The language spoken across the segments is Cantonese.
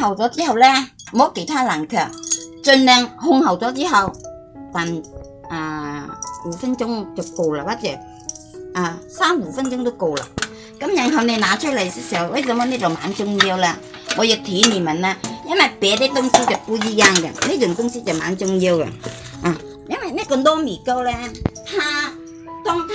候咗之後咧，冇其他冷卻，盡量烘好咗之後，但5分鐘就夠了，或者3-5分鐘都夠了。咁然後你拿出來的時候，為什麼呢種蠻重要啦？我要提你們呢，因為別的東西就不一樣嘅，呢種東西就蠻重要嘅。因為呢個糯米糕咧，當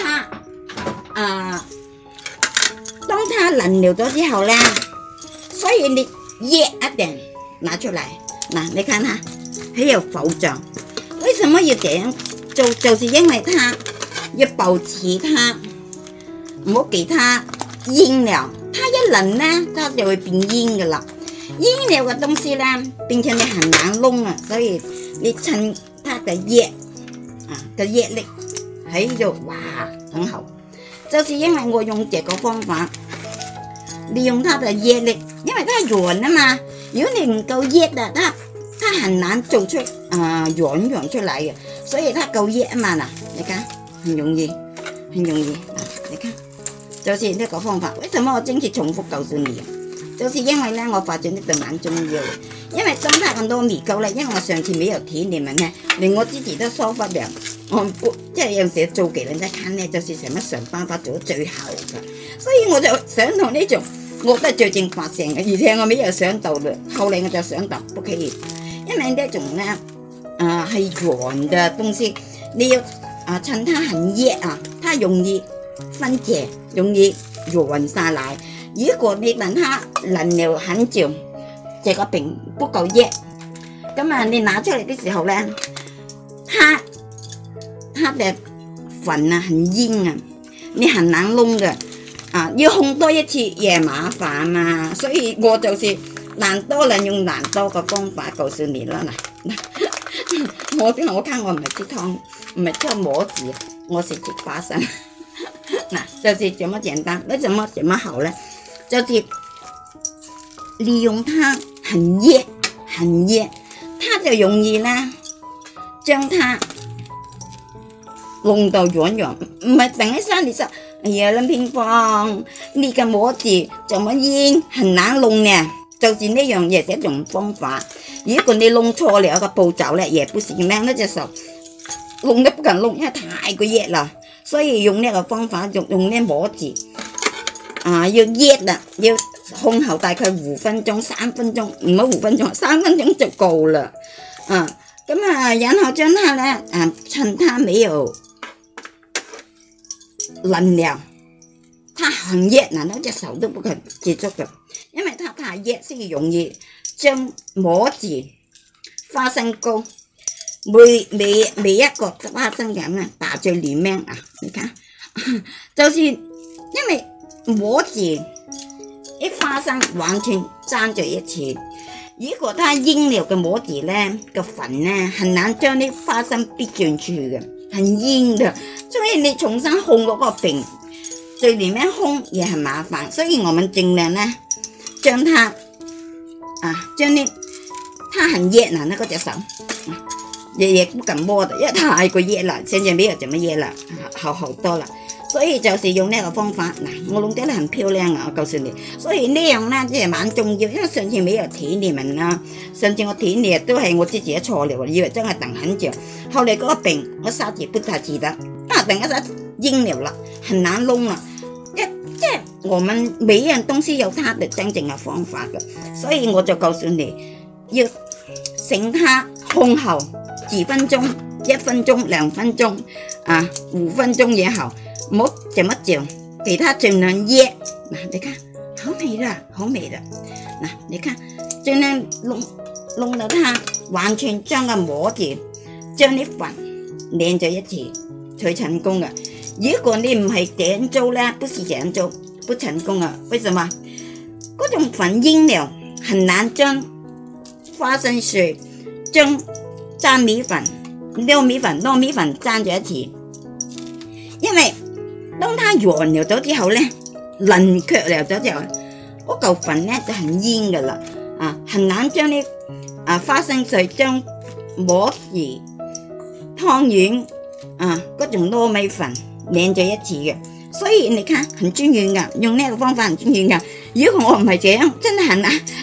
它冷了咗之後咧，所以你熱一定拿出來。嗱，你看下，還有浮脹。為什麼要這樣做？就是因為它要保持它，唔好給它硬了。它一冷呢，它就會變硬噶啦。硬了嘅東西呢，並且你很難弄啊，所以你趁它的熱嘅熱力喺度，哇，很好。就是因為我用這個方法，利用它的熱力，因為它軟啊嘛。如果你唔夠熱啊，它很難做出軟出來嘅，所以它夠熱啊嘛。嗱，你看很容易，很容易。你看，就是呢個方法。為什麼我經常重複告訴你？就是因為呢，我發現呢度蠻重要嘅。因為當它咁多米糕呢，因為我上次沒有提你們呢，連我自己都疏忽了。我即係有時做給人家看呢，就是什麼想辦法做到最好嘅。所以我就想到呢種，我都係最近發現嘅，而且我沒有想到嘞。後來我就想到不可以，因為呢種呢，係軟嘅東西，你要趁它很熱它容易分解，容易軟下來。如果你等它冷了很久，這個餅不夠熱，咁你拿出嚟的時候呢，它的粉很硬你很難弄嘅要烘多一次也麻煩嘛，所以我就是懶多了，用懶多嘅方法告訴你啦。我看我唔係吃湯，唔係吃模子，我是吃花生。就是這麼簡單。為什麼這麼好呢？就是利用它很熱，它就容易呢將它弄到軟，唔係等一下你說，哎呀，林平芳，你個模子這麼硬，很難弄呢。就是呢樣嘢，這種方法。如果你弄錯了個步驟呢，也不行呢，那隻手弄得不敢弄，因為太過熱啦。所以用呢個方法，用呢模子要熱啦，要烘後大概5分鐘、3分鐘，唔好5分鐘，3分鐘就夠啦。然後將它呢趁它沒有冷了，它很熱嗱，那隻手都不肯接觸嘅，因為它太熱，所以容易將模子花生糕每一個花生咁打在裏面你看，就是因為模子一花生完全粘在一起。如果它硬了嘅模子呢，個粉呢很難將啲花生逼進去嘅，很硬的，所以你重新烘嗰個餅，在裏面烘也很麻煩。所以我們盡量呢，將它它很熱那個隻手也不敢摸的，因為太過熱了，現在沒有這麼熱了，好多了。所以就是用呢個方法，我弄得很漂亮我告訴你。所以呢樣呢，即係蠻重要，因為上次沒有提你們啦，上次我提你都係我自己錯了，以為真係等很久。後來嗰個餅我剎住不太記得，等一下硬了啦，很難弄啦。即係我們每一樣東西有它的真正嘅方法嘅，所以我就告訴你，要醒它烘後幾分鐘，1分鐘、2分鐘5分鐘也好。唔好這麼久，給它盡量熱。你看好美啦，好美啦。你看盡量弄到它完全將個模子將啲粉連在一起才成功嘅。如果你唔係這樣做呢，不是這樣做不成功啊。為什麼？嗰種粉硬了，很難將花生碎將粘米粉、糯米粉粘在一起，因為當它軟了咗之後呢，冷卻了咗之後，嗰嚿粉呢就很硬噶啦，很難將啲花生碎將模子、湯圓嗰種糯米粉連在一起嘅，所以你看很均勻噶，用呢個方法很均勻噶。如果我唔係這樣，真係很難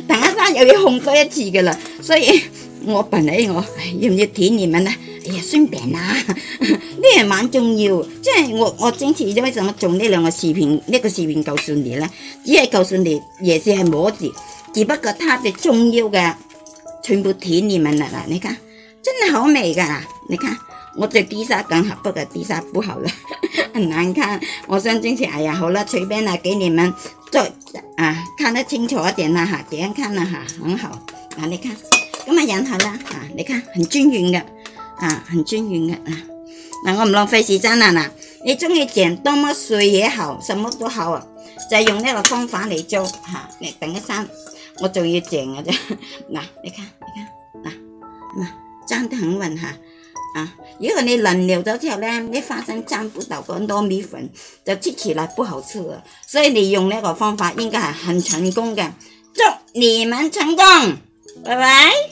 等一陣又要烘多一次噶啦，所以我本來我要唔要提你們啊？哎呀，順便啦，呢係蠻重要，即係我今次為什麼做呢兩個視頻？呢個視頻告訴你咧，只係告訴你也是係摸字，只不過它的重要嘅全部提你們啦，你看真係好美噶，你看我對低沙更好，不過低沙不好了，很難看。我想今次哎呀好啦，隨便啦，給你們再看得清楚一點啦嚇，這樣看啦嚇，很好啊，你看咁啊然後啦你看很均勻嘅。很均勻嘅我唔浪費時間啦嗱，你中意剪多麼碎也好，什麼都好啊，就係用呢個方法嚟做你等一陣，我仲要剪嘅啫嗱，你看粘得很穩如果你冷了咗之後咧，你花生沾不到個糯米粉，就吃起來不好吃啊，所以你用呢個方法應該係很成功嘅，祝你們成功，拜拜。